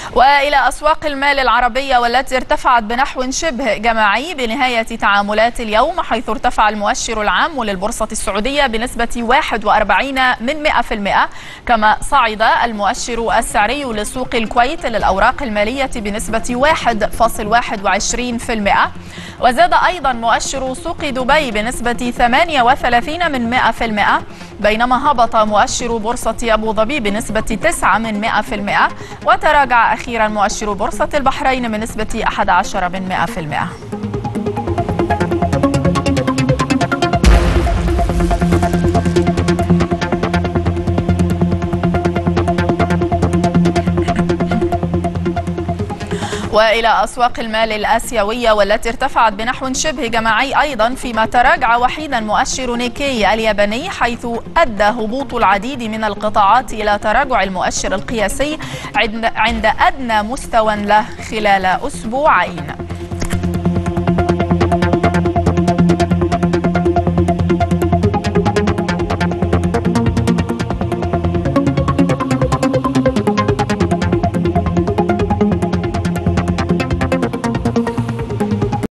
وإلى أسواق المال العربية والتي ارتفعت بنحو شبه جماعي بنهاية تعاملات اليوم، حيث ارتفع المؤشر العام للبورصة السعودية بنسبة 41%، كما صعد المؤشر السعري لسوق الكويت للأوراق المالية بنسبة 1.21%، وزاد أيضا مؤشر سوق دبي بنسبة 38%، بينما هبط مؤشر بورصة أبو ظبي بنسبة 9%، وتراجع أخيرا مؤشر بورصة البحرين بنسبة 11%. وإلى أسواق المال الآسيوية والتي ارتفعت بنحو شبه جماعي أيضا، فيما تراجع وحيدا مؤشر نيكي الياباني، حيث أدى هبوط العديد من القطاعات إلى تراجع المؤشر القياسي عند أدنى مستوى له خلال أسبوعين.